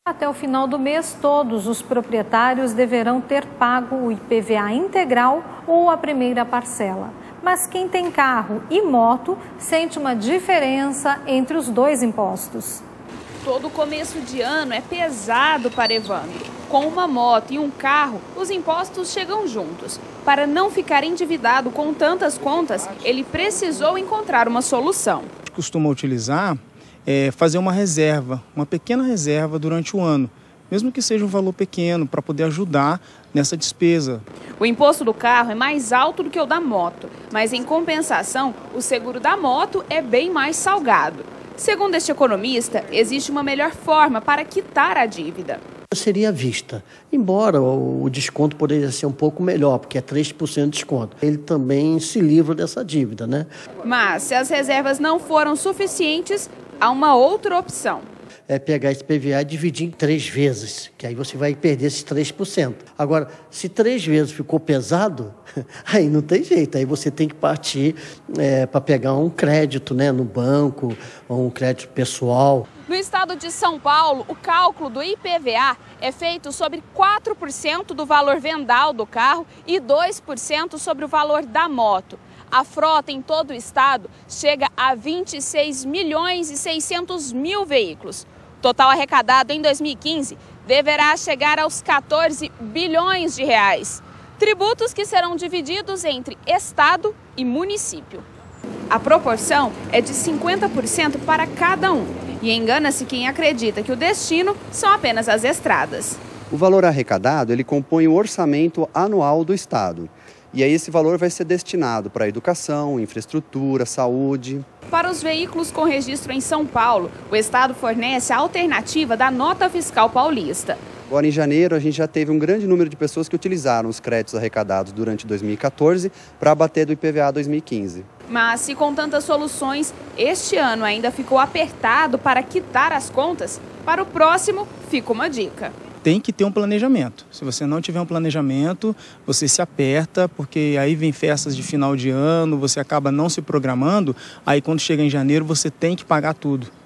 Até o final do mês, todos os proprietários deverão ter pago o IPVA integral ou a primeira parcela. Mas quem tem carro e moto sente uma diferença entre os dois impostos. Todo começo de ano é pesado para Evandro. Com uma moto e um carro, os impostos chegam juntos. Para não ficar endividado com tantas contas, ele precisou encontrar uma solução. Costuma utilizar fazer uma reserva, uma pequena reserva durante o ano, mesmo que seja um valor pequeno, para poder ajudar nessa despesa. O imposto do carro é mais alto do que o da moto, mas em compensação, o seguro da moto é bem mais salgado. Segundo este economista, existe uma melhor forma para quitar a dívida. Seria à vista, embora o desconto poderia ser um pouco melhor, porque é 3% de desconto. Ele também se livra dessa dívida, né? Mas se as reservas não foram suficientes, há uma outra opção. É pegar esse PVA e dividir em 3 vezes, que aí você vai perder esses 3%. Agora, se 3 vezes ficou pesado, aí não tem jeito, aí você tem que partir para pegar um crédito, né, no banco, ou um crédito pessoal. No estado de São Paulo, o cálculo do IPVA é feito sobre 4% do valor vendal do carro e 2% sobre o valor da moto. A frota em todo o estado chega a 26 milhões e 600 mil veículos. O total arrecadado em 2015 deverá chegar aos 14 bilhões de reais. Tributos que serão divididos entre estado e município. A proporção é de 50% para cada um. E engana-se quem acredita que o destino são apenas as estradas. O valor arrecadado, ele compõe o orçamento anual do estado. E aí esse valor vai ser destinado para educação, infraestrutura, saúde. Para os veículos com registro em São Paulo, o estado fornece a alternativa da nota fiscal paulista. Agora, em janeiro, a gente já teve um grande número de pessoas que utilizaram os créditos arrecadados durante 2014 para abater do IPVA 2015. Mas, se com tantas soluções, este ano ainda ficou apertado para quitar as contas, para o próximo fica uma dica. Tem que ter um planejamento. Se você não tiver um planejamento, você se aperta, porque aí vem festas de final de ano, você acaba não se programando, aí quando chega em janeiro você tem que pagar tudo.